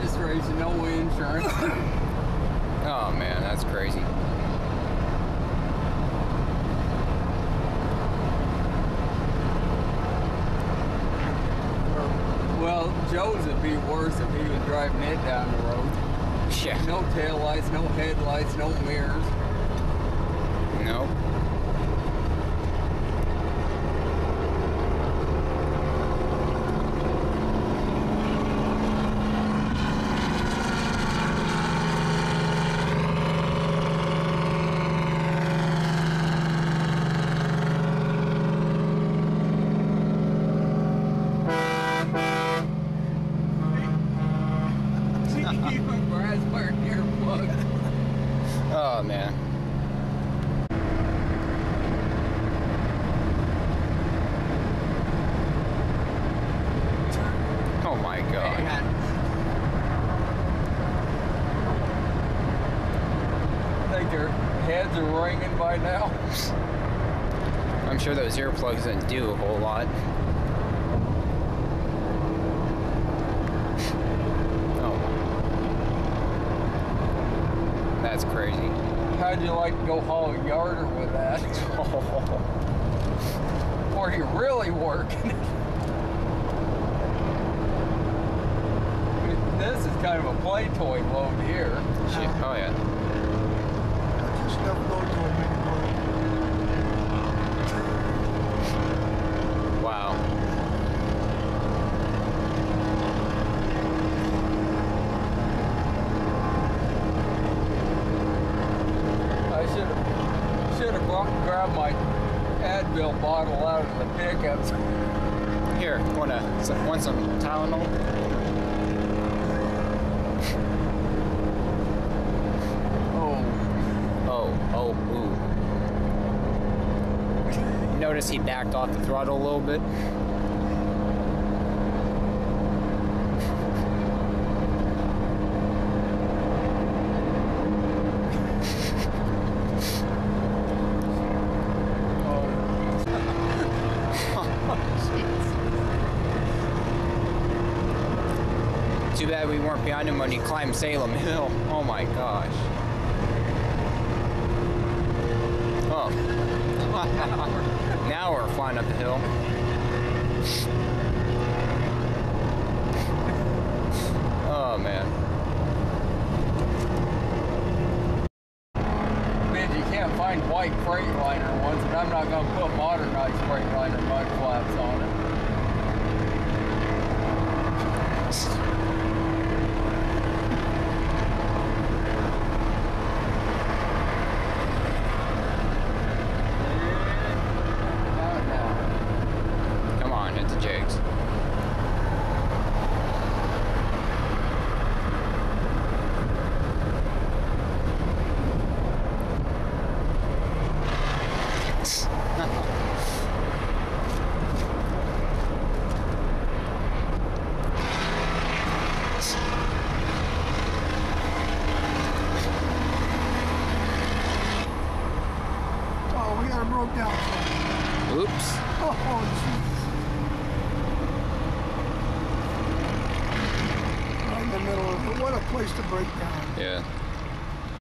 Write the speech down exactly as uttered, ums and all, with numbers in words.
registration, no insurance. Oh man, that's crazy. Well, Joe's would be worse if he was driving it down the road. Yeah. No taillights, no headlights, no mirrors. Nope. Even Brad's wearing earplugs. Oh man. Oh my god. Man. I think their heads are ringing by now. I'm sure those earplugs didn't do a whole lot. Oh. That's crazy. How'd you like to go haul a yarder with that? Or you really working? This is kind of a play toy load here. Shit. Oh yeah. Just never go to a big one. Wow. I should have should have grabbed my Advil bottle out of the pickups. Here, wanna some, want some Tylenol? Oh, Oh, oh, ooh. Notice he backed off the throttle a little bit. Too bad we weren't behind him when he climbed Salem Hill. Oh my gosh. Oh. Now we're flying up the hill. Oh man. man, you can't find white Freightliner ones, and I'm not going to put modernized Freightliner mud flaps on it. Come on, hit the jigs. Oh, we got him broke down. Oops. Oh, jeez. Right in the middle of it. What a place to break down. Yeah.